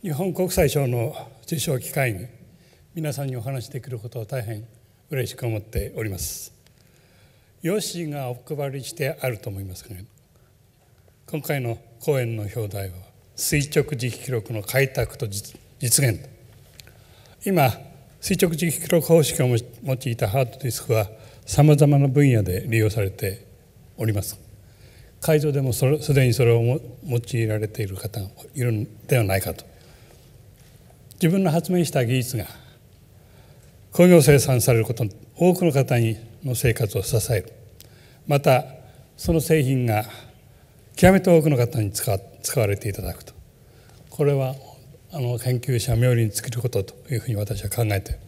日本国際賞の受賞機会に皆さんにお話しできることを大変嬉しく思っております。用紙がお配りしてあると思いますが、今回の講演の表題は垂直磁気記録の開拓と実現。今垂直磁気記録方式を用いたハードディスクはさまざまな分野で利用されております。会場でもすでにそれを用いられている方がいるのではないかと。自分の発明した技術が工業生産されること、多くの方の生活を支える。またその製品が極めて多くの方に使われていただくと。これは研究者冥利に尽きることというふうに私は考えている。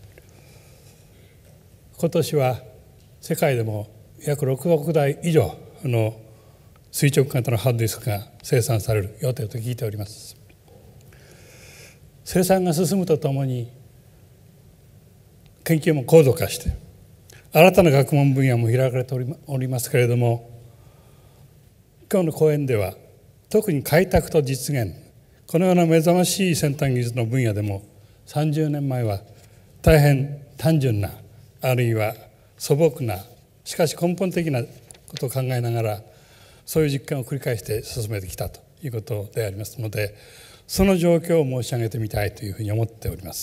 今年は世界でも約6億台以上の垂直型のハードディスクが生産される予定と聞いております。生産が進むとともに研究も高度化して新たな学問分野も開かれておりますけれども、今日の講演では特に開拓と実現、このような目覚ましい先端技術の分野でも30年前は大変単純な、あるいは素朴な、しかし根本的なことを考えながらそういう実験を繰り返して進めてきたということでありますので、その状況を申し上げてみたいというふうに思っております。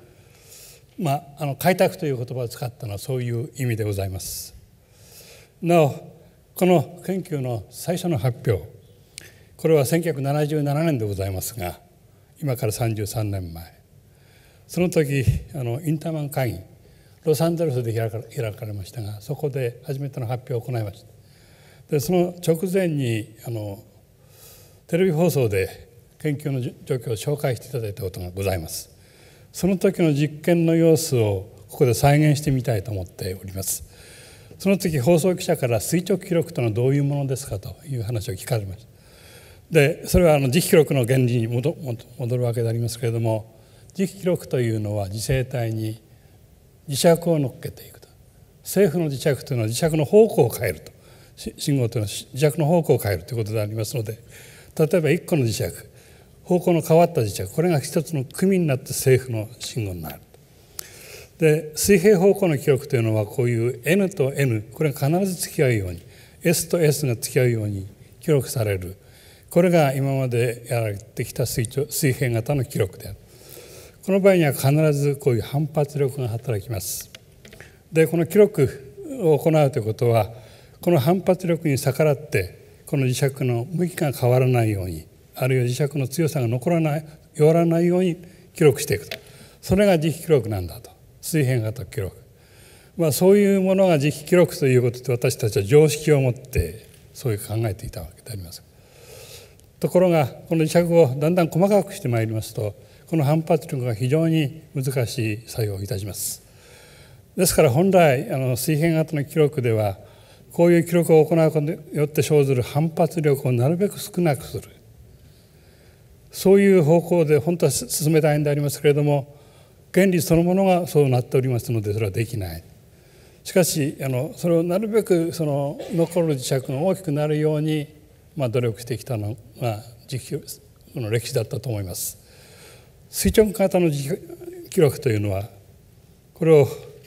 開拓という言葉を使ったのはそういう意味でございます。なおこの研究の最初の発表、これは1977年でございますが、今から33年前、その時インターマン会議ロサンゼルスで開かれましたが、そこで初めての発表を行いました。でその直前にテレビ放送で研究の状況を紹介していただいたことがございます。その時の実験の様子をここで再現してみたいと思っております。その時放送記者から垂直記録というのはどういうものですかという話を聞かれました。でそれは磁気記録の原理に戻るわけでありますけれども、磁気記録というのは磁性体に磁石を乗っけていくと。政府の磁石というのは磁石の方向を変えると。信号というのは磁石の方向を変えるということでありますので、例えば1個の磁石、方向の変わった磁石、これが一つの組になって政府の信号になる。で水平方向の記録というのはこういう N と N、 これが必ず付き合うように S と S が付き合うように記録される。これが今までやられてきた水平型の記録である。この場合には必ずこういう反発力が働きます。でこの記録を行うということは、この反発力に逆らってこの磁石の向きが変わらないように、あるいは磁石の強さが弱らないように記録していくと。それが磁気記録なんだと。水平型記録、そういうものが磁気記録ということで、私たちは常識を持ってそういう考えていたわけであります。ところがこの磁石をだんだん細かくしてまいりますと、この反発力が非常に難しい作用をいたします。ですから本来水平型の記録では、こういう記録を行うことによって生ずる反発力をなるべく少なくする、そういう方向で本当は進めたいんでありますけれども、原理そのものがそうなっておりますのでそれはできない。しかしそれをなるべく残る磁石が大きくなるように努力してきたのが磁気の歴史だったと思います。垂直型の磁気記録というのは、これを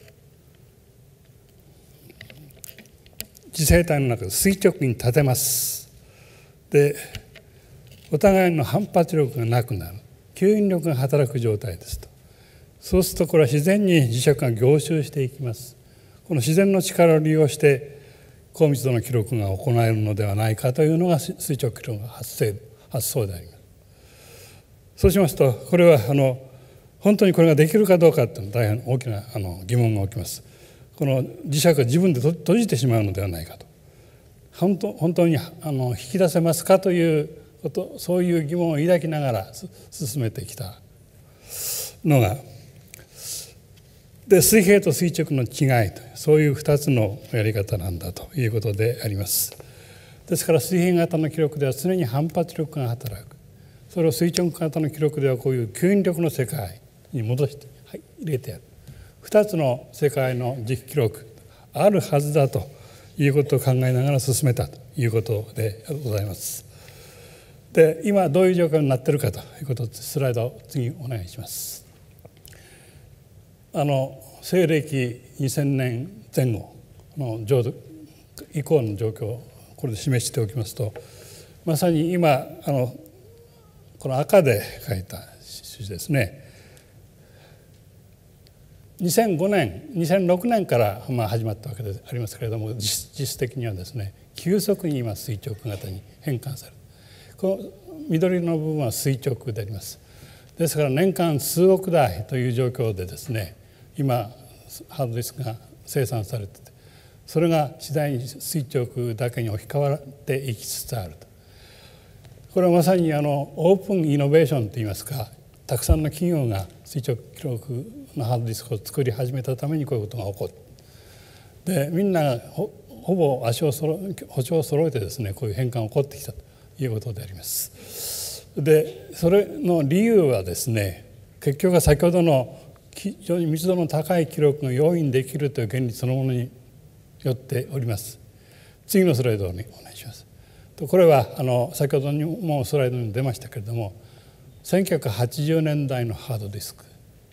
磁性体の中で垂直に立てます。でお互いの反発力がなくなる、吸引力が働く状態ですと。そうするとこれは自然に磁石が凝集していきます。この自然の力を利用して高密度の記録が行えるのではないかというのが垂直記録の発想であります。そうしますと、これは本当にこれができるかどうかというのは大変大きな疑問が起きます。この磁石が自分で閉じてしまうのではないかと。本当に引き出せますかということ、そういう疑問を抱きながら進めてきたのが、で水平と垂直の違いという、そういう2つのやり方なんだということであります。ですから水平型の記録では常に反発力が働く。それを垂直型の記録ではこういう吸引力の世界に戻して、入れてやる。2つの世界の磁気記録あるはずだということを考えながら進めたということでございます。 で今どういう状況になっているかということでスライドを次お願いします。西暦2000年前後の以降の状況をこれで示しておきますと、まさに今この赤で書いた印ですね。2005年2006年から始まったわけでありますけれども、実質的にはですね急速に今垂直型に変換される。この緑の部分は垂直であります。ですから年間数億台という状況でですね今ハードディスクが生産されていて、それが次第に垂直だけに置き換わっていきつつあると。これはまさにオープンイノベーションといいますか、たくさんの企業が垂直記録のハードディスクを作り始めたためにこういうことが起こる。でみんなほぼ歩調を揃えてですねこういう変換が起こってきたということであります。でそれの理由はですね、結局は先ほどの非常に密度の高い記録が容易にできるという原理そのものによっております。次のスライドにお願いします。これは先ほどにもスライドに出ましたけれども、1980年代のハードディスク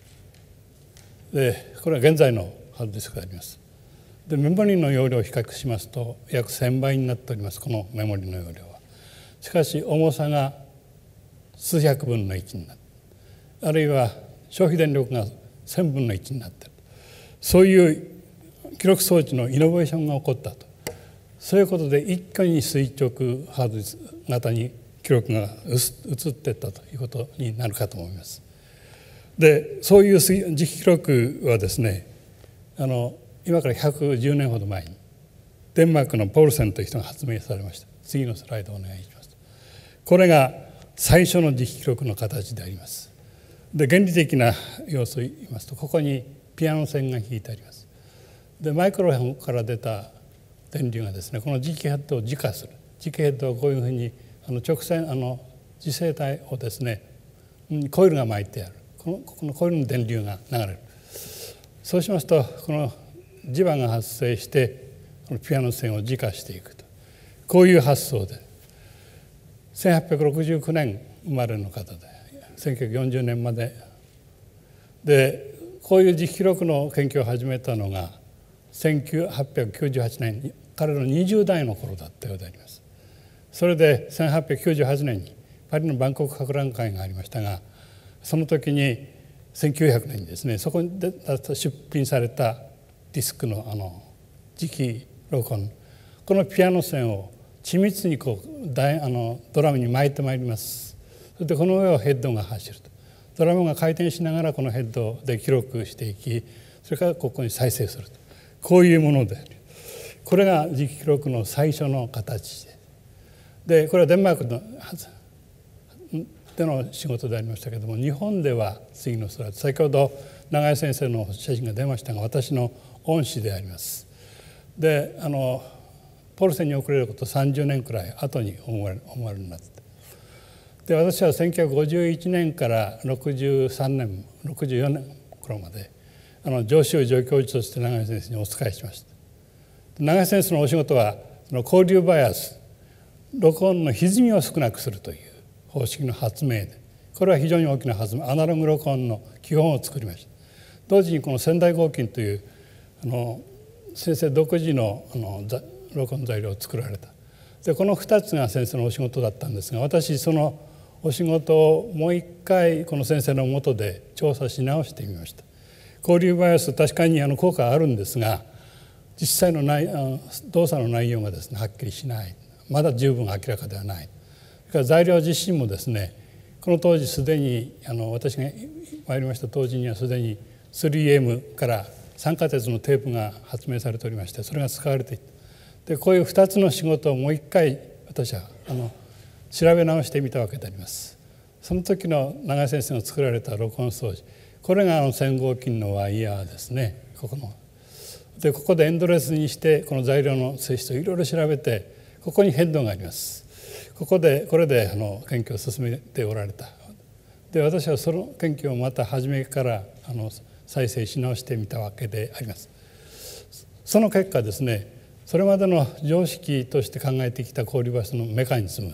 で、これは現在のハードディスクであります。でメモリの容量を比較しますと約1000倍になっております、このメモリの容量は。しかし重さが数百分の1になる、あるいは消費電力が1000分の1になっている、そういう記録装置のイノベーションが起こったと。そういうことで一挙に垂直ハードディスク型に記録が移っていったということになるかと思います。でそういう磁気記録はですね今から110年ほど前にデンマークのポールセンという人が発明されました。次のスライドをお願いします。これが最初の磁気記録の形であります。で原理的な要素を言いますと、ここにピアノ線が引いてあります。でマイクロフォンから出た電流がですねこの磁気ヘッドを磁化する。磁気ヘッドはこういうふうに直線磁性体をですねコイルが巻いてある、このコイルの電流が流れる。そうしますとこの磁場が発生してこのピアノ線を磁化していくと、こういう発想で1869年生まれの方で1940年までで、こういう磁気記録の研究を始めたのが1898年彼の20代の頃だったようであります。それで1898年にパリの万国博覧会がありましたが、その時に1900年にですねそこに出品されたディスクの磁気録音、このピアノ線を緻密にドラムに巻いてまいります。それでこの上をヘッドが走ると、ドラムが回転しながらこのヘッドで記録していき、それからここに再生すると、こういうものである。これが磁気記録の最初の形で、これはデンマークでの仕事でありましたけれども、日本では次のスライド、先ほど永井先生の写真が出ましたが私の恩師であります。でポルセに遅れること30年くらい後に思われるになって、で私は1951年から63年64年頃まで上州助教授として永井先生にお仕えしました。永井先生のお仕事はその交流バイアス、録音の歪みを少なくするという方式の発明で、これは非常に大きな発明、アナログ録音の基本を作りました。同時にこの仙台合金という先生独自の録音材料を作られた。でこの2つが先生のお仕事だったんですが、私そのお仕事をもう一回この先生の下で調査し直してみました。交流バイアス確かに効果があるんですが、実際の動作の内容がですねはっきりしない、まだ十分明らかではない。それから材料自身もですね、この当時すでに私が参りました当時にはすでに 3M から酸化鉄のテープが発明されておりまして、それが使われていた。でこういう2つの仕事をもう一回私は調べ直してみたわけであります。その時の永井先生が作られた録音装置、これが1000合金のワイヤーですね。ここでエンドレスにしてこの材料の性質をいろいろ調べて、ここにヘッドがあります。これで研究を進めておられた。で私はその研究をまた初めから再生し直してみたわけであります。その結果ですね、それまでの常識として考えてきた交流バイアスのメカニズム、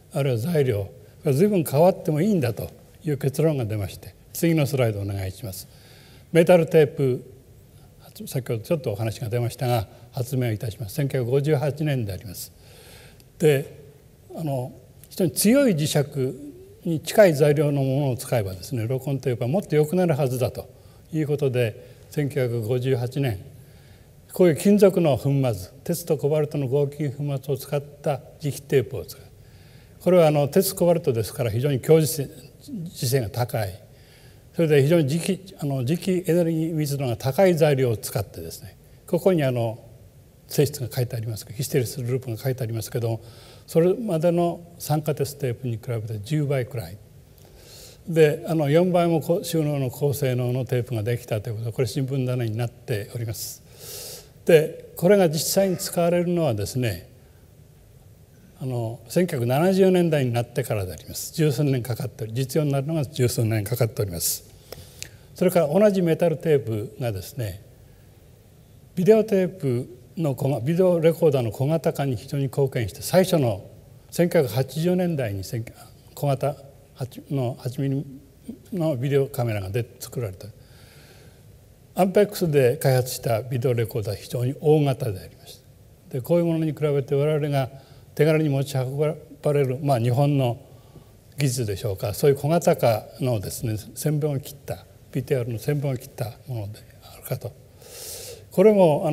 あるいは材料が随分変わってもいいんだという結論が出まして、次のスライドお願いします。メタルテープ、先ほどちょっとお話が出ましたが発明をいたします。1958年であります。で非常に強い磁石に近い材料のものを使えばですね、録音テープはもっと良くなるはずだということで、1958年こういう金属の粉末、鉄とコバルトの合金粉末を使った磁気テープを使う。これは鉄コバルトですから非常に強磁性が高い、それで非常に磁気エネルギー密度が高い材料を使ってですね、ここに性質が書いてありますけど、ヒステリスループが書いてありますけど、それまでの酸化鉄テープに比べて10倍くらいで、4倍も収納の高性能のテープができたということで、これ新聞棚になっております。でこれが実際に使われるのはですね、1970年代になってからであります。十数年かかって実用になるのが十数年かかっております。それから同じメタルテープがですね、ビデオテープのビデオレコーダーの小型化に非常に貢献して、最初の1980年代に小型の8ミリのビデオカメラが作られた。アンペックスで開発したビデオレコーダーは非常に大型でありました。でこういうものに比べて我々が手軽に持ち運ばれる、日本の技術でしょうか、そういう小型化のですね、1000本を切った PTR の1000本を切ったものであるかと。これも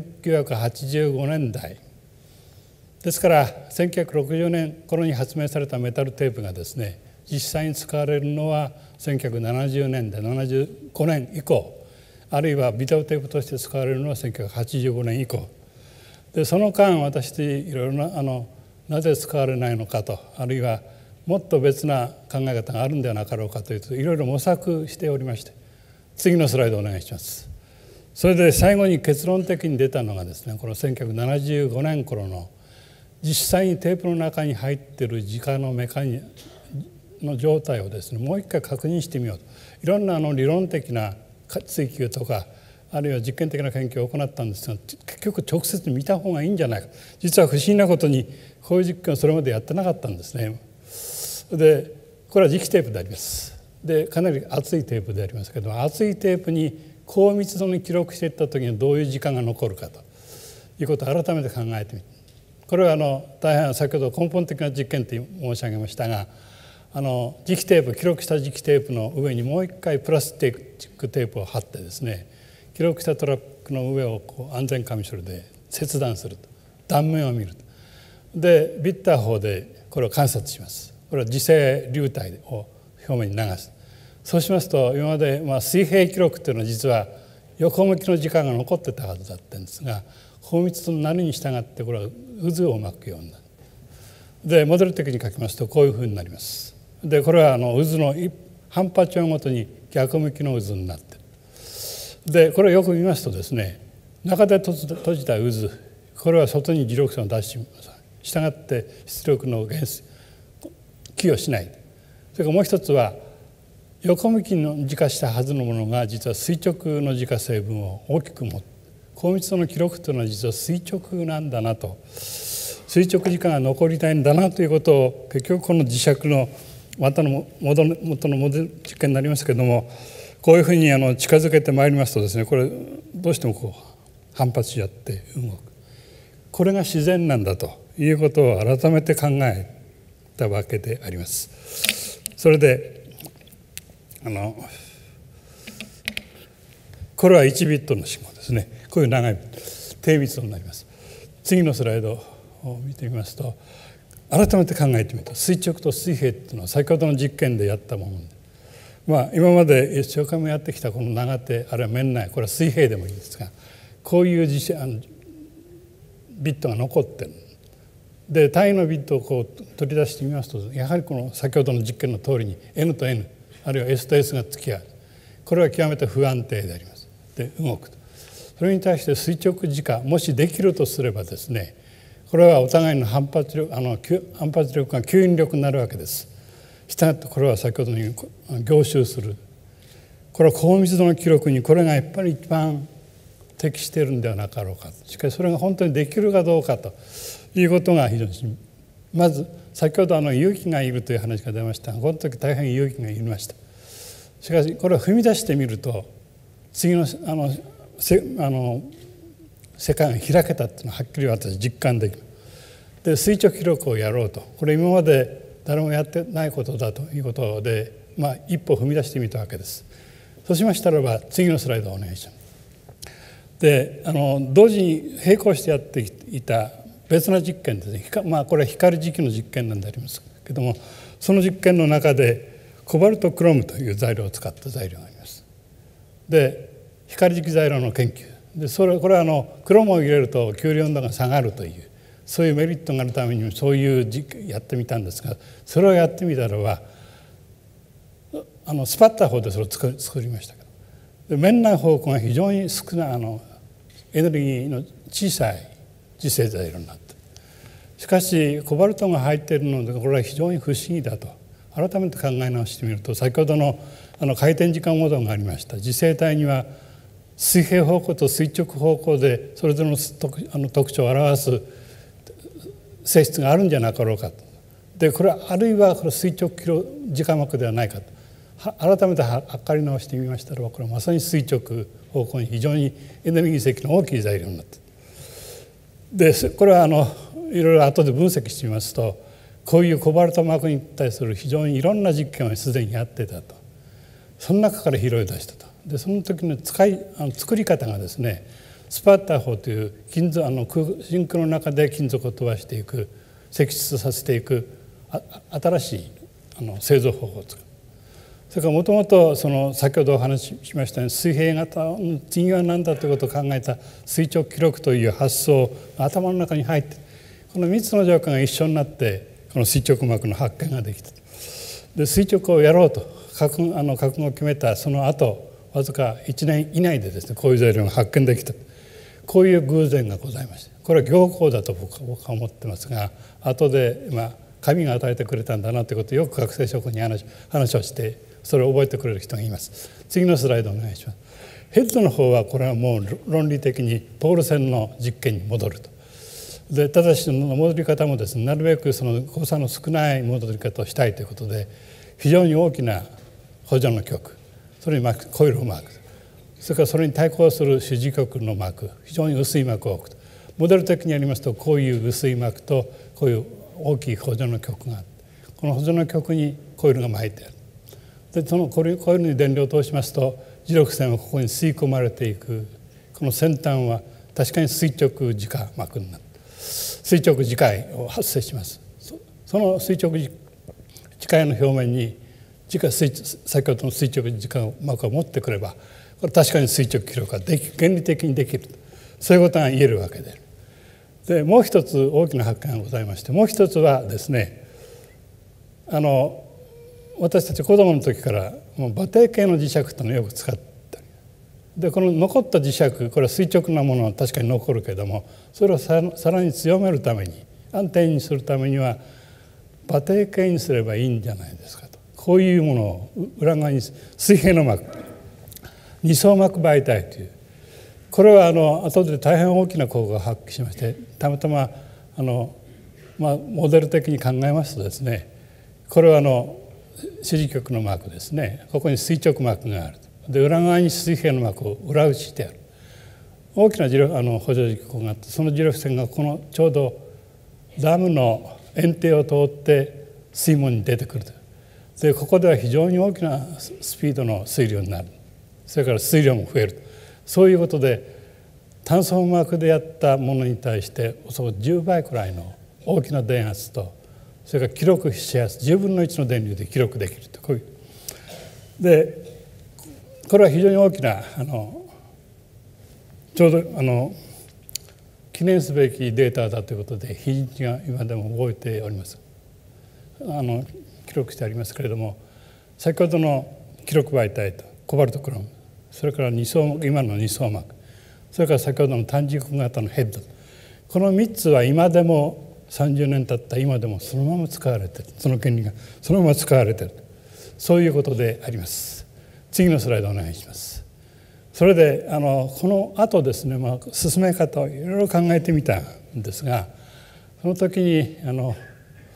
1985年代ですから、1960年頃に発明されたメタルテープがですね、実際に使われるのは1970年代75年以降、あるいはビデオテープとして使われるのは1985年以降で、その間私いろいろなぜ使われないのかと、あるいはもっと別な考え方があるんではなかろうかというと、いろいろ模索しておりまして、次のスライドお願いします。それで最後に結論的に出たのがですね、この1975年頃の実際にテープの中に入っている磁化のメカニの状態をですね、もう一回確認してみようと、いろんな理論的な追求とか、あるいは実験的な研究を行ったんですが、結局直接見た方がいいんじゃないか。実は不思議なことにこういう実験をそれまでやってなかったんですね。でこれは磁気テープであります。でかなり厚いテープでありますけど、厚いテープに高密度に記録していった時にどういう時間が残るかということを改めて考えてみる。これは大変先ほど根本的な実験と申し上げましたが、磁気テープ、記録した磁気テープの上にもう一回プラスチックテープを貼ってですね、記録したトラックの上を安全カミソリで切断すると、断面を見ると。でビッター砲でこれを観察します。これは磁性流体を表面に流す。そうしますと、今まで水平記録というのは実は横向きの時間が残ってたはずだったんですが、高密度の波に従ってこれは渦を巻くようになる。でモデル的に書きますとこういうふうになります。でこれは渦の反波長ごとに逆向きの渦になっている。でこれをよく見ますとですね、中で閉じた渦、これは外に磁力線を出します。したがって出力の寄与しない。それからもう一つは横向きの磁化したはずのものが実は垂直の磁化成分を大きく持って、高密度の記録というのは実は垂直なんだなと、垂直時間が残りたいんだなということを、結局この磁石の元のモデル実験になりますけれども、こういうふうに近づけてまいりますとですね、これどうしても反発し合って動く。これが自然なんだということを改めて考えたわけであります。それでこれは1ビットの信号ですね。こういう長い低密度になります。次のスライドを見てみますと、改めて考えてみると、垂直と水平というのは先ほどの実験でやったもので、今まで一生懸命やってきたこの長手、あるいは面内、これは水平でもいいんですが、こういうビットが残っている。で単位のビットを取り出してみますと、やはりこの先ほどの実験の通りに N と N、あるいは S と S が付き合う。これは極めて不安定であります。で動くと。それに対して垂直磁化、もしできるとすればですね、これはお互いの反発力が吸引力になるわけです。したがってこれは先ほどのように凝集する。これは高密度の記録にこれがやっぱり一番適しているんではなかろうか。しかしそれが本当にできるかどうかということが非常にまず先ほど勇気がいるという話が出ましたが、この時大変勇気がいりました。しかしこれを踏み出してみると次の世界が開けたというのははっきり私実感できる。で垂直記録をやろうと、これ今まで誰もやってないことだということで、一歩踏み出してみたわけです。そうしましたらば次のスライドをお願いします。で同時に並行してやっていた別な実験ですね、これは光磁気の実験なんでありますけども、その実験の中でコバルトクロムという材料を使った材料があります。で光磁気材料の研究で、これはクロムを入れると球粒温度が下がるという、そういうメリットがあるためにそういうやってみたんですが、それをやってみたらばスパッター法でそれを作りましたけど、面内方向が非常に少ないエネルギーの小さい磁性材料になって、しかしコバルトが入っているのでこれは非常に不思議だと改めて考え直してみると、先ほどの回転時間モードがありました磁性体には水平方向と垂直方向でそれぞれの特徴を表す性質があるんじゃなかろうかと。でこれはあるいはこれ垂直時間膜ではないかと改めて測り直してみましたらば、これはまさに垂直方向に非常にエネルギー積の大きい材料になってで、これはいろいろ後で分析してみますと、こういうコバルト膜に対する非常にいろんな実験をすでにやってたと、その中から拾い出したと。でその時の作り方がですね、スパッター法という真空の中で金属を飛ばしていく、析出させていく新しい製造方法を使う。それからもともと先ほどお話ししましたように水平型の次は何だということを考えた垂直記録という発想が頭の中に入って、この3つの条件が一緒になってこの垂直膜の発見ができた。で垂直をやろうと覚悟を決めたその後わずか1年以内でですね、こういう材料が発見できた、こういう偶然がございました。これは行幸だと僕は思ってますが、後で神が与えてくれたんだなということをよく学生諸君に話をしてそれを覚えてくれる人がいます。次のスライドお願いします。ヘッドの方はこれはもう論理的にポール線の実験に戻ると。でただしその戻り方もですね、なるべくその誤差の少ない戻り方をしたいということで、非常に大きな補助の極、それにコイルを巻く、それからそれに対抗する主磁極の膜、非常に薄い膜を置くと。モデル的にやりますとこういう薄い膜とこういう大きい補助の極があって、この補助の極にコイルが巻いてある。でそのコイルに電流を通しますと磁力線はここに吸い込まれていく。この先端は確かに垂直磁化膜になって、垂直磁界を発生します。その垂直磁界の表面に先ほどの垂直磁化膜を持ってくれば、これ確かに垂直記録が原理的にできる、そういうことが言えるわけである。でもう一つ大きな発見がございまして、もう一つはですね、私たち子供の時から馬蹄形の磁石というのをよく使ったりで、この残った磁石、これは垂直なものは確かに残るけれども、それをさらに強めるために安定にするためには馬蹄形にすればいいんじゃないですかと。こういうものを裏側に水平の膜、二層膜媒体という、これは後で大変大きな効果を発揮しまして、たまたまモデル的に考えますとですね、これは主磁極の膜ですね、ここに垂直膜があると。で裏側に水平の膜を裏打ちしてある。大きな補助磁極があって、その磁力線がこのちょうどダムの堰堤を通って水門に出てくると。でここでは非常に大きなスピードの水量になる。それから水量も増える。そういうことで単層膜でやったものに対しておそらく10倍くらいの大きな電圧と、それから記録しやすい10分の1の電流で記録できると。こういうでこれは非常に大きなちょうど記念すべきデータだということで日にちが今でも覚えております。記録してありますけれども、先ほどの記録媒体とコバルトクロム、それから今の二層膜、それから先ほどの単軸型のヘッド、この3つは今でも30年経った今でもそのまま使われている、その原理がそのまま使われている、そういうことであります。次のスライドお願いします。それでこの後ですね、進め方をいろいろ考えてみたんですが、その時に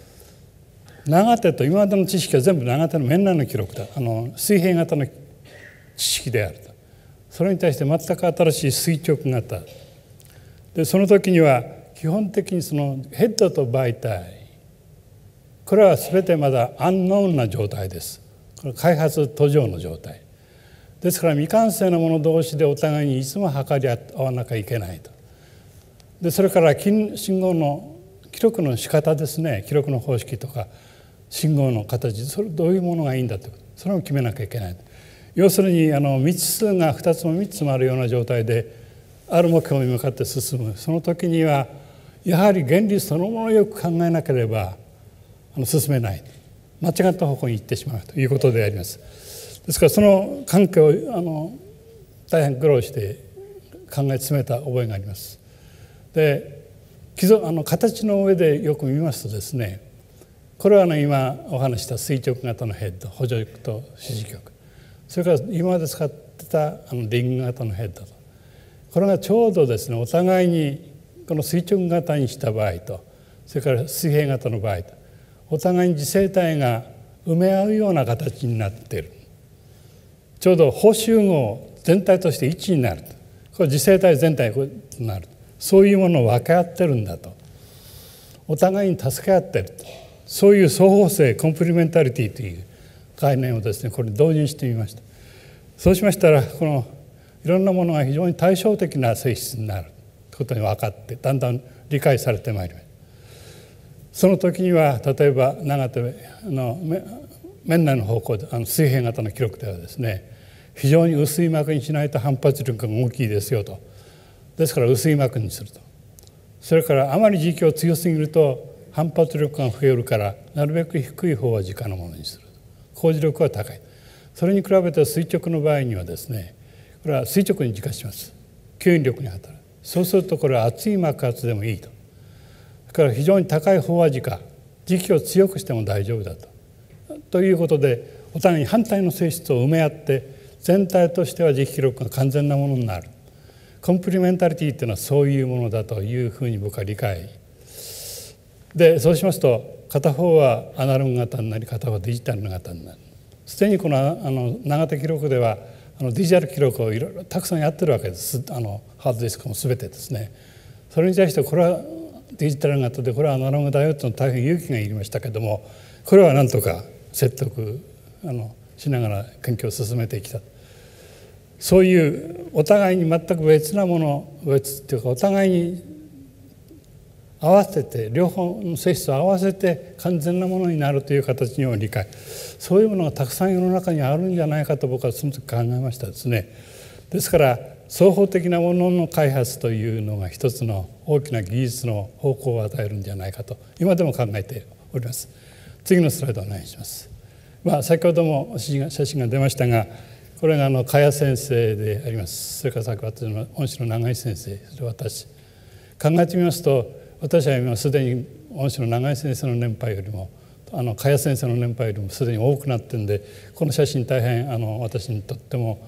長手と今までの知識は全部長手の面内の記録だ、水平型の知識であると。それに対して全く新しい垂直型で、その時には基本的にそのヘッドと媒体、これは全てまだアンノーンな状態です。これ開発途上の状態ですから、未完成なもの同士でお互いにいつも測り合わなきゃいけないと。でそれから信号の記録の仕方ですね、記録の方式とか信号の形、それどういうものがいいんだと、それを決めなきゃいけない。要するに未知数が2つも3つもあるような状態である目標に向かって進む、その時にはやはり原理そのものをよく考えなければ進めない、間違った方向に行ってしまうということであります。ですからその関係を大変苦労して考え詰めた覚えがあります。で形の上でよく見ますとですね、これは今お話した垂直型のヘッド、補助軸と支持極、それから今まで使ってたリング型のヘッドと、これがちょうどですねお互いにこの垂直型にした場合と、それから水平型の場合と、お互いに磁性体が埋め合うような形になっている。ちょうど補集合全体として一になると、これ磁性体全体になる、そういうものを分け合ってるんだと、お互いに助け合ってると、そういう双方性コンプリメンタリティという概念をですねこれ導入してみました。そうしましたら、このいろんなものが非常に対照的な性質になることに分かって、だんだん理解されてまいります。その時には例えば長手の面内の方向で水平型の記録ではですね、非常に薄い膜にしないと反発力が大きいですよと。ですから薄い膜にすると。それからあまり磁気を強すぎると反発力が増えるから、なるべく低い方は直のものにする。工事力は高い。それに比べて垂直の場合にはですね、これは垂直に磁化します。吸引力に働く。そうするとこれは厚い膜圧でもいいと。だから非常に高い飽和磁化、磁気を強くしても大丈夫だと。ということでお互いに反対の性質を埋め合って全体としては磁気記録が完全なものになる。コンプリメンタリティというのはそういうものだというふうに僕は理解で、そうしますと片方はアナログ型になり、片方はデジタル型になる。すでにこの長手記録ではデジタル記録をいろいろたくさんやってるわけです。ハードディスクも全てですね。それに対してこれはデジタル型でこれはアナログだよというのは大変勇気がいりましたけども、これはなんとか説得しながら研究を進めてきた。そういうお互いに全く別なもの、別っていうかお互いに合わせて、両方の性質を合わせて完全なものになるという形にも理解、そういうものがたくさん世の中にあるんじゃないかと僕はその時考えましたですね。ですから双方的なものの開発というのが一つの大きな技術の方向を与えるんじゃないかと今でも考えております。次のスライドお願いします。先ほども写真が出ましたが、これが加谷先生であります。それから先私の恩師の永井先生、それ私考えてみますと、私は今すでに恩師の永井先生の年配よりも加谷先生の年配よりもすでに多くなってるんで、この写真大変私にとっても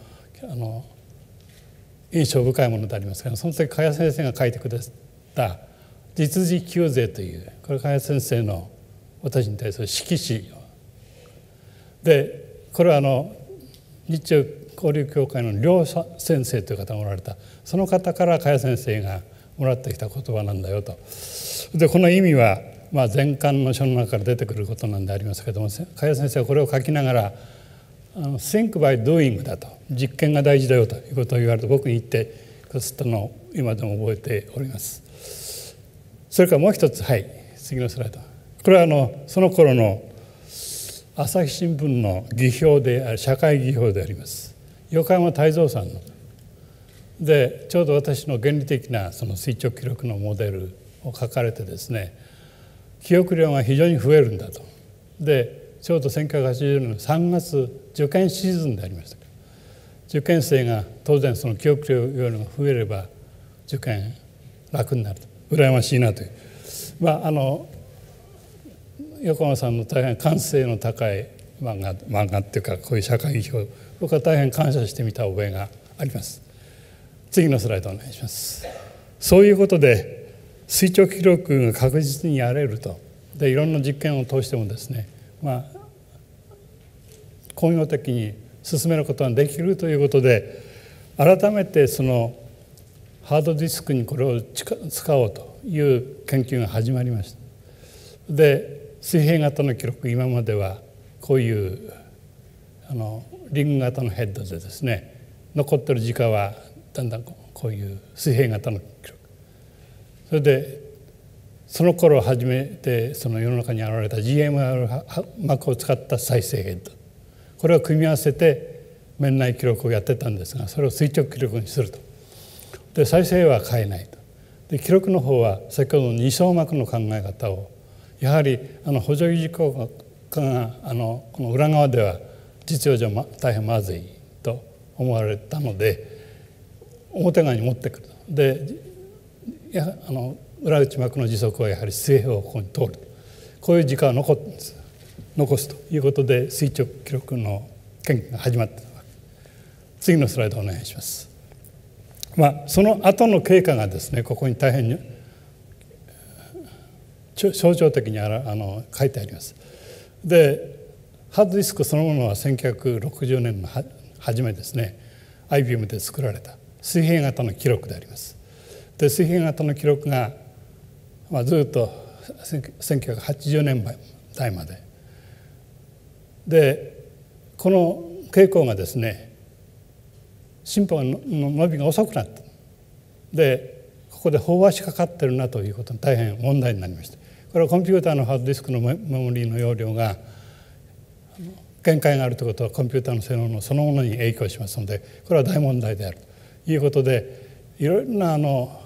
印象深いものでありますが、その時加谷先生が書いてくださった実時給税という、これ加谷先生の私に対する色紙で、これは日中交流協会の梁先生という方がおられた、その方から加谷先生がもらってきた言葉なんだよと。でこの意味は前巻の書の中から出てくることなんでありますけども、加谷先生はこれを書きながらthink by doing だと、実験が大事だよということを言われて僕に言ってくださったのを今でも覚えております。それからもう一つ、次のスライド。これはその頃の朝日新聞の技評である、社会技評であります。横山泰造さんので、ちょうど私の原理的なその垂直記録のモデルを書かれてですね、記憶量が非常に増えるんだと。でちょうど1980年の3月受験シーズンでありました。受験生が当然その記憶量が増えれば受験楽になると、羨ましいなという、横山さんの大変感性の高い漫画っていうか、こういう社会技評、僕は大変感謝してみた覚えがあります。次のスライドお願いします。そういうことで垂直記録が確実にやれると。 でいろんな実験を通してもですね、工業的に進めることができるということで、改めてそのハードディスクにこれを使おうという研究が始まりました。で水平型の記録、今まではこういうリング型のヘッドでですね、残ってる時間はだんだんこういう水平型の記録、それでその頃初めてその世の中に現れた GMR 膜を使った再生ヘッド、これを組み合わせて面内記録をやってたんですが、それを垂直記録にすると。で再生は変えないと。で記録の方は先ほどの二層膜の考え方を、やはり補助維持効果がこの裏側では実用上大変まずいと思われたので、表側に持ってくる。で裏内膜の時速はやはり水平方向に通る。こういう時間を残すということで垂直記録の研究が始まった。次のスライドお願いします。その後の経過がですね、ここに大変に象徴的に書いてあります。でハードディスクそのものは1960年の初めですね、 IBM で作られた水平型の記録であります。で水平型の記録が、ずっと1980年代までで、この傾向がですね、進歩の伸びが遅くなった。でここで飽和しかかってるなということが大変問題になりました。これはコンピューターのハードディスクのメモリーの容量が限界があるということはコンピューターの性能のそのものに影響しますので、これは大問題であるということで、いろんな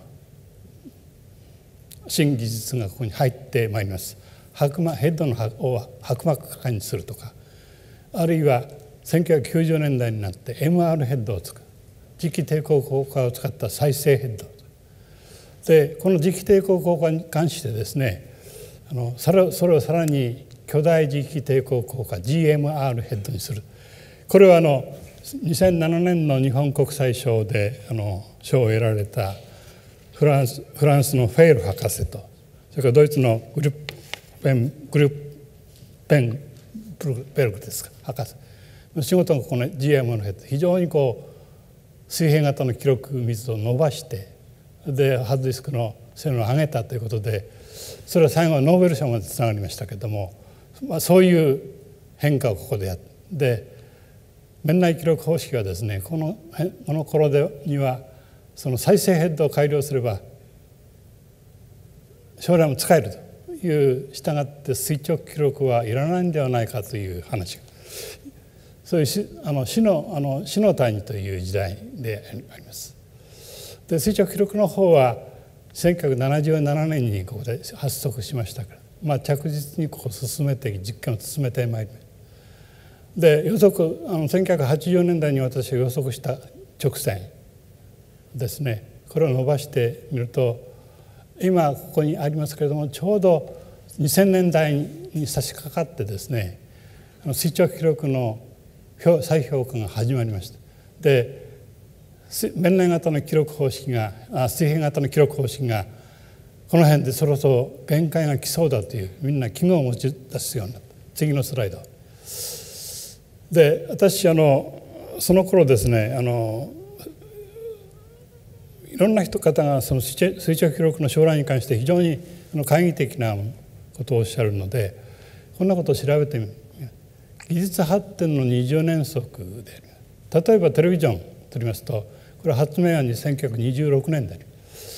新技術がここに入ってまいります。ヘッドのを薄膜化にするとか、あるいは1990年代になって MR ヘッドを使う、磁気抵抗効果を使った再生ヘッドで、この磁気抵抗効果に関してですね、それをさらに巨大磁気抵抗効果 GMR ヘッドにする。これは2007年の日本国際賞で賞を得られたフランスのフェイル博士と、それからドイツのグルッペンベルグですか博士の仕事がこの GMR ヘッド、非常に水平型の記録密度を伸ばして、でハードディスクの性能を上げたということで、それは最後はノーベル賞までつながりましたけれども、そういう変化をここでやって、面内記録方式はですね、この頃にはその再生ヘッドを改良すれば将来も使えるという、したがって垂直記録はいらないんではないかという話、そういう死の谷という時代であります。で垂直記録の方は1977年にここで発足しましたから、着実に進めて実験を進めてまいりました。で予測1980年代に私が予測した直線ですね、これを伸ばしてみると、今ここにありますけれども、ちょうど2000年代に差し掛かってですね、垂直記録の再評価が始まりました。で面内型の記録方式が水平型の記録方式がこの辺でそろそろ限界が来そうだという、みんな危惧を持ち出すようになった。次のスライドで、私その頃ですね、いろんな方がその垂直記録の将来に関して非常に懐疑的なことをおっしゃるので、こんなことを調べてみる。技術発展の20年則であります。例えばテレビジョンを取りますと、これは発明は1926年であります。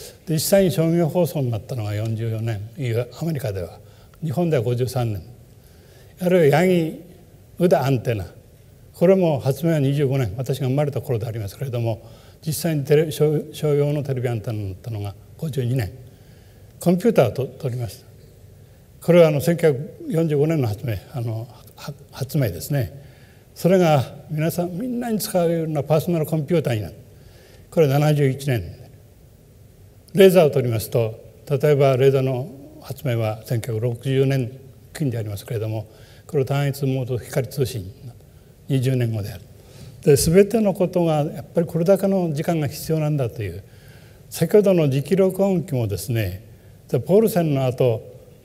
で実際に商業放送になったのが44年、アメリカでは、日本では53年。あるいはヤギウダアンテナ、これも発明は25年、私が生まれた頃でありますけれども、実際に商用のテレビアンテナになったのが52年。コンピューターを取りました。これは1945年の発明ですね。それがみんなに使うようなパーソナルコンピューターになる。これは71年。レーザーを取りますと、例えばレーザーの発明は1960年近でありますけれども、これは単一モード光通信20年後である。で全てのことがやっぱりこれだけの時間が必要なんだという、先ほどの磁気録音機もですね、ポールセンの後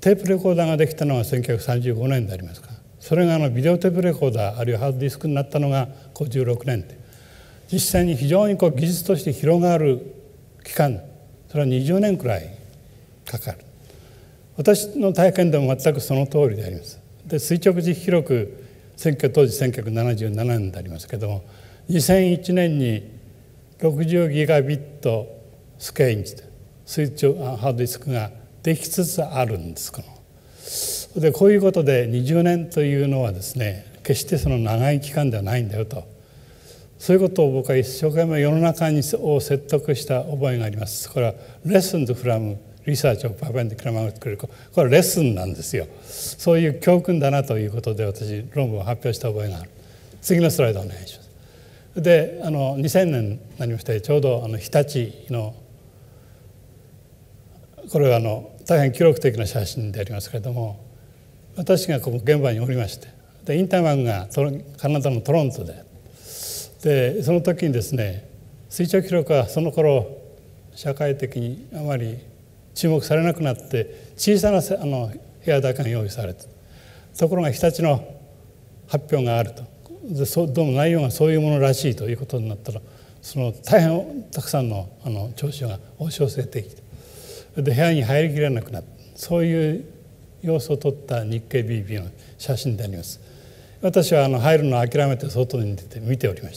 テープレコーダーができたのは1935年でありますから、それがビデオテープレコーダーあるいはハードディスクになったのが56年で、実際に非常に技術として広がる期間、それは20年くらいかかる。私の体験でも全くその通りであります。で、垂直時記録当時1977年でありますけども、2001年に60ギガビットスケインジで垂直ハードディスクができつつあるんです。でこういうことで20年というのはですね、決してその長い期間ではないんだよと、そういうことを僕は一生懸命世の中を説得した覚えがあります。これはレッスンズフラムリサーチをパーペンディクラーマグネティックレコード、これはレッスンなんですよ。そういう教訓だなということで私論文を発表した覚えがある。次のスライドお願いします。で2000年になりまして、ちょうど日立のこれは大変記録的な写真でありますけれども、私がここ現場におりまして、でインターマンがカナダのトロントでその時にですね、垂直記録はその頃社会的にあまり注目されなくなって小さな部屋だけが用意されて、ところが日立の発表があると、でどうも内容がそういうものらしいということになったら、その大変たくさんの聴衆が押し寄せてきて、で部屋に入りきれなくなった、そういう様子を撮った日経 BB の写真であります。私は入るのを諦めて外に出て見ておりました。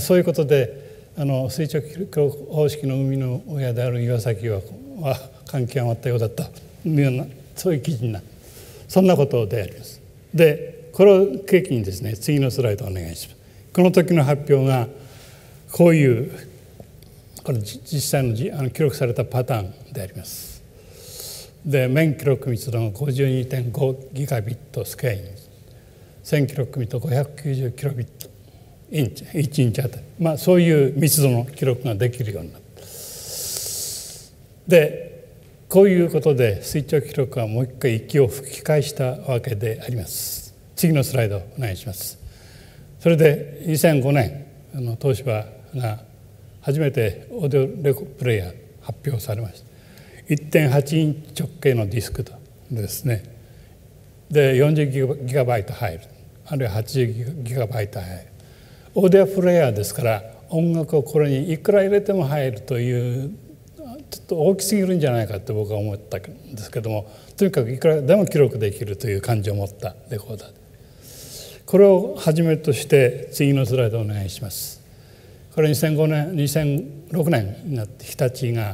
そういうことで垂直記録方式の生みの親である岩崎は感極まったようだったような、そういう記事になる、そんなことであります。でこれを契機にですね、次のスライドお願いします。この時の発表がこういうこれ実際の記録されたパターンであります。で面記録密度が 52.5 ギガビットスケイン、線記録密度590キロビットインチ、1インチあたり、そういう密度の記録ができるようになった。でこういうことで垂直記録はもう一回息を吹き返したわけであります。次のスライドお願いします。それで2005年東芝が初めてオーディオレコプレイヤー発表されました。1.8 インチ直径のディスクとですね、で40ギガバイト入る、あるいは80ギガバイト入る。オーディオプレイヤーですから音楽をこれにいくら入れても入るというちょっと大きすぎるんじゃないかって僕は思ったんですけども、とにかくいくらでも記録できるという感じを持ったレコーダーで、これをはじめとして次のスライドお願いします。これ2006年になって日立が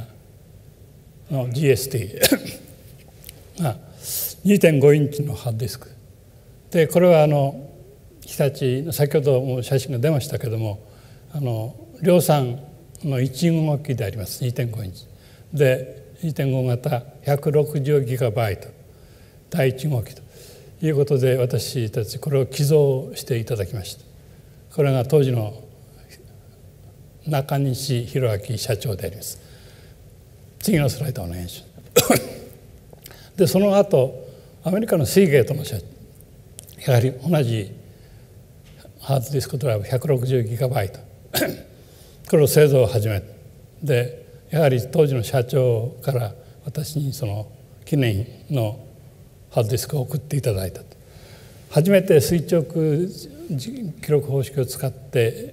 GST が 2.5 インチのハードディスクで、これは日立の先ほども写真が出ましたけども、量産の1号機であります。 2.5 インチで 2.5 型160ギガバイト第1号機ということで、私たちこれを寄贈していただきました。これが当時の中西弘明社長であります。次のスライドお願いします。でその後アメリカのシーゲートの社長、やはり同じハードディスクドライブ160ギガバイトこれを製造を始めて、やはり当時の社長から私にその記念のハードディスクを送っていただいたと。初めて垂直記録方式を使って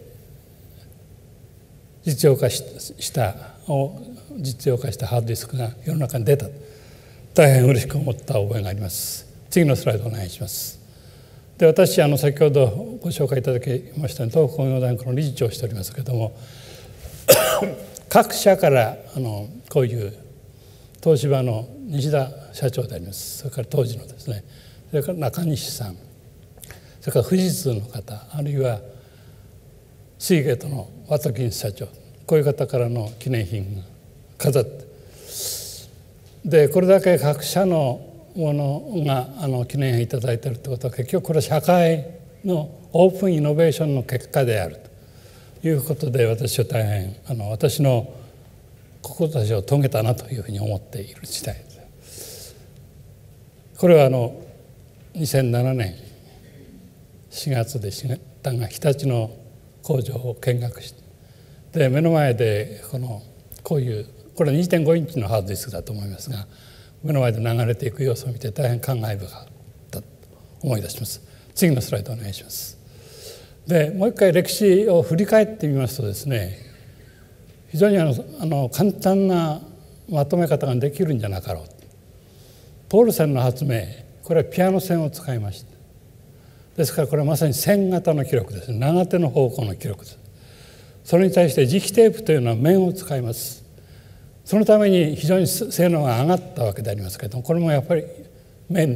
実用化したハードディスクが世の中に出た、大変嬉しく思った覚えがあります。次のスライドお願いします。で私先ほどご紹介いただきましたように東北工業大学の理事長をしておりますけれども各社からこういう東芝の西田社長であります、それから当時のですね、それから中西さん、それから富士通の方、あるいはシーゲートのワトキンス社長、こういう方からの記念品が飾って、でこれだけ各社のものが記念品いただいているということは、結局これは社会のオープンイノベーションの結果であるということで、私は大変私の志を遂げたなというふうに思っている次第です。これは2007年4月でしたが、日立の工場を見学して、で目の前でこういうこれは 2.5 インチのハードディスクだと思いますが、 目の前で流れていく様子を見て大変感慨深かったと思い出します。次のスライドお願いします。でもう一回歴史を振り返ってみますとですね、非常に簡単なまとめ方ができるんじゃなかろう。ポール線の発明、これはピアノ線を使いました。ですからこれはまさに線型の記録です。長手の方向の記録です。それに対して磁気テープというのは面を使います。そのために非常に性能が上がったわけでありますけれども、これもやっぱり面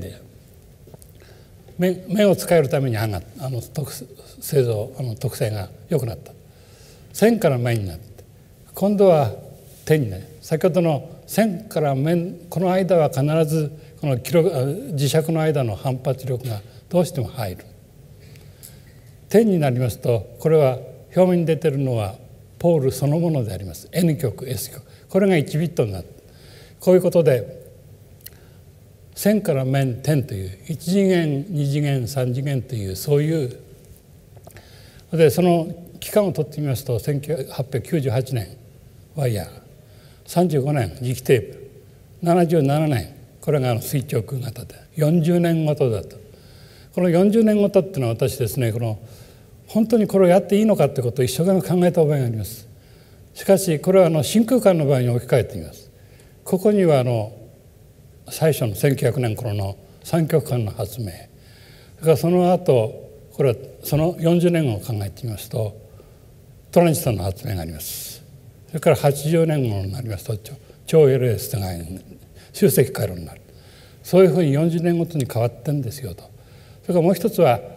を使えるために上がった特性が良くなった。線から面になって、今度は点になる。先ほどの線から面、この間は必ずこの磁石の間の反発力がどうしても入る。点になりますと、これは表面に出ているのはポールそのものであります。 N 極 S 極、これが1ビットになる。こういうことで線から面点という1次元2次元3次元というそういうで、その期間を取ってみますと1898年ワイヤー、35年磁気テープ、77年これが垂直型で40年ごとだと。この40年ごとっていうのは私ですね、本当にこれをやっていいのかってことを一生懸命考えた覚えがあります。しかしこれは真空管の場合に置き換えてみます。ここには最初の1900年頃の三極管の発明、それからその後これはその40年後を考えてみますとトランジスタの発明があります。それから80年後になりますと超 LS が集積回路になる。そういうふうに40年ごとに変わってんですよと。それからもう一つは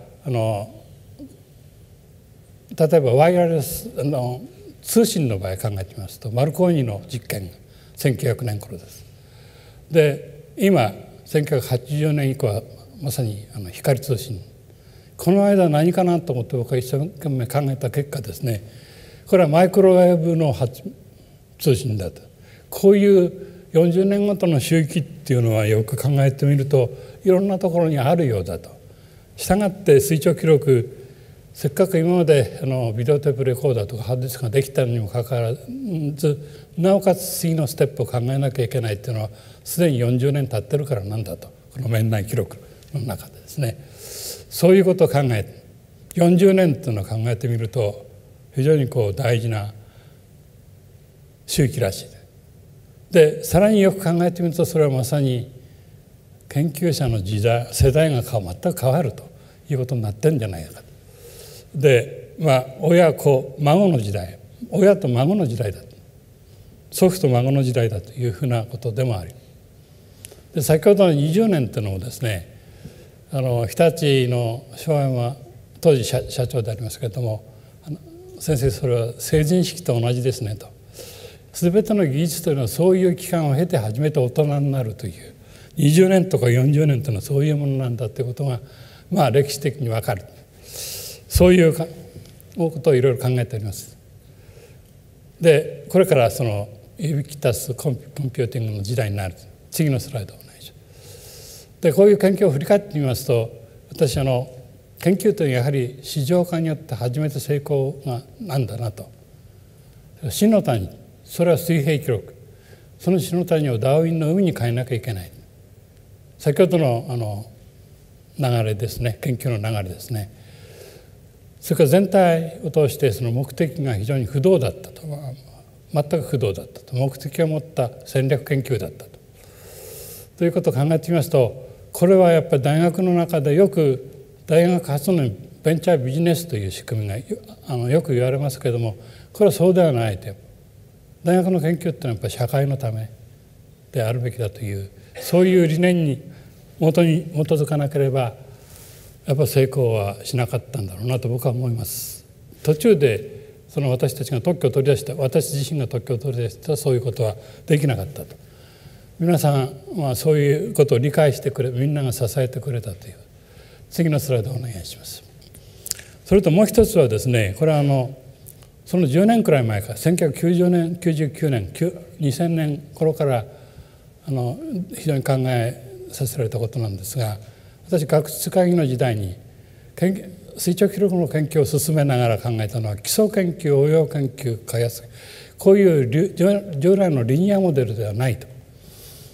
例えばワイヤレス通信の場合考えてみますとマルコーニの実験が1900年頃です。で今1980年以降はまさに光通信、この間何かなと思って僕は一生懸命考えた結果ですね、これはマイクロウェーブの通信だと。こういう40年ごとの周期っていうのはよく考えてみるといろんなところにあるようだと。したがって垂直記録、せっかく今までビデオテープレコーダーとかハードディスクができたにもかかわらず、なおかつ次のステップを考えなきゃいけないっていうのはすでに40年経ってるからなんだと、この面内記録の中でですね、そういうことを考えて40年っていうのを考えてみると非常に大事な周期らしいで、さらによく考えてみるとそれはまさに研究者の世代が全く変わるということになってるんじゃないかと。で親子孫の時代、親と孫の時代だ、祖父と孫の時代だというふうなことでもあり、で先ほどの20年というのもですね、日立の昭山当時社長でありますけれども、先生それは成人式と同じですねと。全ての技術というのはそういう期間を経て初めて大人になるという、20年とか40年というのはそういうものなんだということが歴史的に分かる。そういうことをいろいろ考えております。でこれからユビキタスコンピューティングの時代になる。次のスライドをお願いします。でこういう研究を振り返ってみますと、私研究というのはやはり市場化によって初めて成功がなんだなと。死の谷、それは水平記録、その死の谷をダーウィンの海に変えなきゃいけない。先ほどの流れですね、研究の流れですね。それから全体を通してその目的が非常に不動だったと、全く不動だったと、目的を持った戦略研究だったということを考えてみますと、これはやっぱり大学の中でよく大学発のベンチャービジネスという仕組みがよく言われますけれども、これはそうではないと。大学の研究っていうのはやっぱり社会のためであるべきだという、そういう理念に基づかなければやっぱり成功はしなかったんだろうなと僕は思います。途中で私たちが特許を取り出した、私自身が特許を取り出したそういうことはできなかったと。皆さんはそういうことを理解してくれ、みんなが支えてくれたという。次のスライドをお願いします。それともう一つはですね、これはその10年くらい前から1990年99年2000年頃から非常に考えさせられたことなんですが、私学術会議の時代に垂直記録の研究を進めながら考えたのは、基礎研究、応用研究、開発、こういう従来のリニアモデルではないと。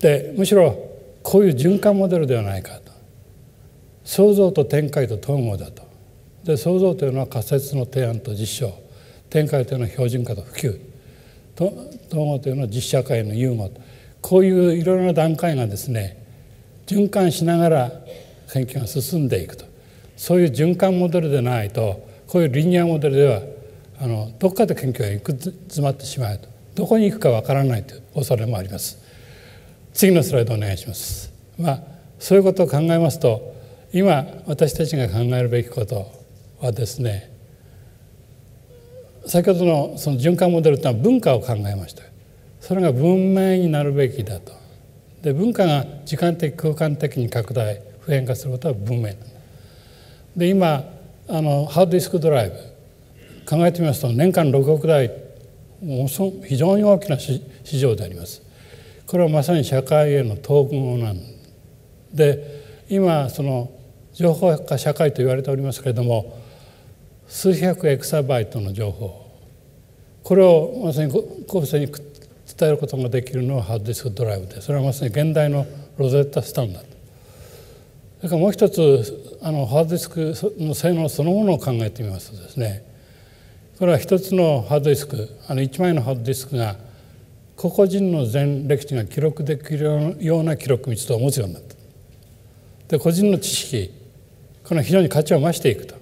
でむしろこういう循環モデルではないかと。創造と展開と統合だと。で創造というのは仮説の提案と実証、展開というのは標準化と普及、統合というのは実社会の融合と、こういういろいろな段階がですね循環しながら研究が進んでいくと。そういう循環モデルでないと、こういうリニアモデルではどっかで研究が行く詰まってしまうと、どこに行くかわからないという恐れもあります。次のスライドお願いします。そういうことを考えますと、今私たちが考えるべきことはですね、先ほどのその循環モデルというのは文化を考えました。それが文明になるべきだと。で文化が時間的空間的に拡大普遍化することは文明なんだ。で今ハードディスクドライブ考えてみますと、年間6億台、非常に大きな市場であります。これはまさに社会への統合なんで、今その情報化社会と言われておりますけれども、数百エクサバイトの情報、これをまさに後世に伝えることができるのはハードディスクドライブで、それはまさに現代のロゼッタスタンダード。それからもう一つハードディスクの性能そのものを考えてみますとですね、これは一つのハードディスク、1枚のハードディスクが個々人の全歴史が記録できるような記録密度を持つようになった。で個人の知識、この非常に価値を増していくと。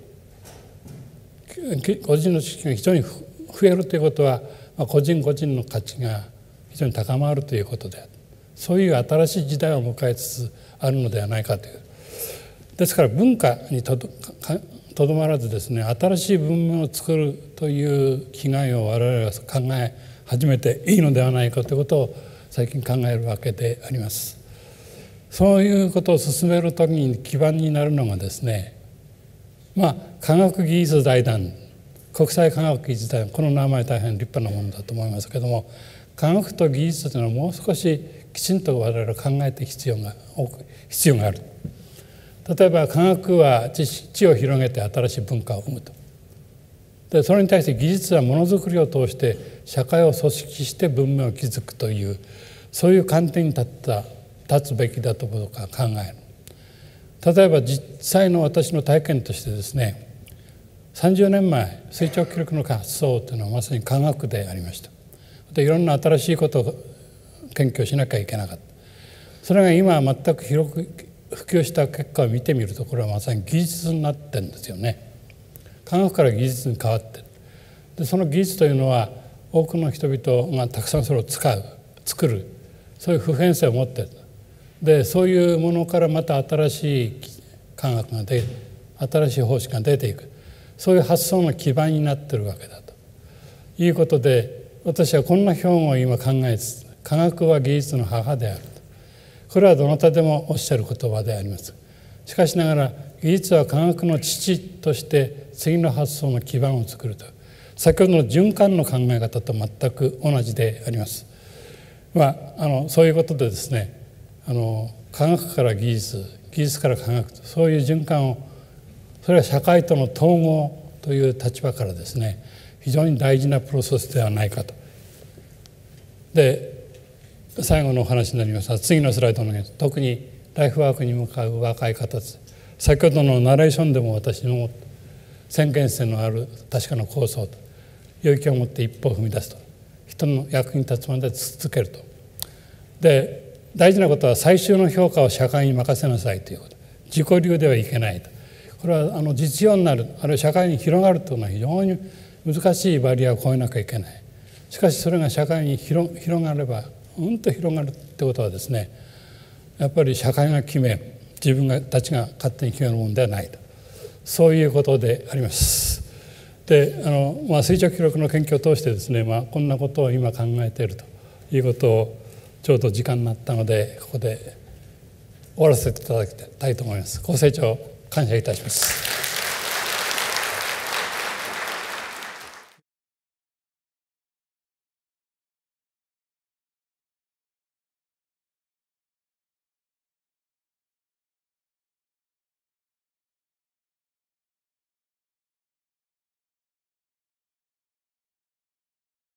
個人の知識が非常に増えるということは、個人個人の価値が非常に高まるということである。そういう新しい時代を迎えつつあるのではないかという。ですから文化にとどまらずですね、新しい文明を作るという気概を我々は考え始めていいのではないかということを最近考えるわけであります。そういうことを進めるときに基盤になるのがですね、科学技術財団、国際科学技術財団、この名前大変立派なものだと思いますけれども、科学と技術というのはもう少しきちんと我々は考えていく必要がある。例えば科学は知を広げて新しい文化を生むと。でそれに対して技術はものづくりを通して社会を組織して文明を築くという、そういう観点に立つべきだと僕は考える。例えば実際の私の体験としてですね、30年前垂直記録の発想というのはまさに科学でありました。でいろんな新しいことを研究しなきゃいけなかった。それが今全く広く普及した結果を見てみると、これはまさに技術になってるんですよね。科学から技術に変わってる。でその技術というのは多くの人々がたくさんそれを作る、そういう普遍性を持っている。でそういうものからまた新しい科学が新しい方式が出ていく、そういう発想の基盤になっているわけだということで、私はこんな表現を今考えつつ、科学は技術の母であると。これはどなたでもおっしゃる言葉であります。しかしながら技術は科学の父として次の発想の基盤を作ると。先ほどの循環の考え方と全く同じであります。そういうことでですね、科学から技術、技術から科学と、そういう循環を、それは社会との統合という立場からですね、非常に大事なプロセスではないかと。で最後のお話になりますが、次のスライドのように、特にライフワークに向かう若い方です。先ほどのナレーションでも私の先見性のある確かな構想と、勇気を持って一歩を踏み出すと、人の役に立つまで続けると。で大事なことは最終の評価を社会に任せなさいということ。自己流ではいけないと。これは実用になる、あるいは社会に広がるというのは非常に難しいバリアを越えなきゃいけない。しかしそれが社会に広がれば、と広がるってことはですね、やっぱり社会が決め、自分たちが勝手に決めるものではないと、そういうことであります。で垂直記録の研究を通してですね、こんなことを今考えているということを、ちょうど時間になったのでここで終わらせていただきたいと思います。ご清聴感謝いたします。